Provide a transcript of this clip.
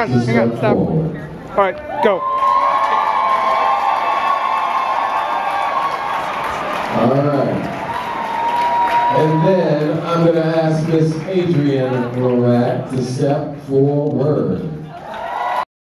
Hang on, stop. All right, go. All right. And then I'm going to ask Miss Adrienne Lorack to step forward.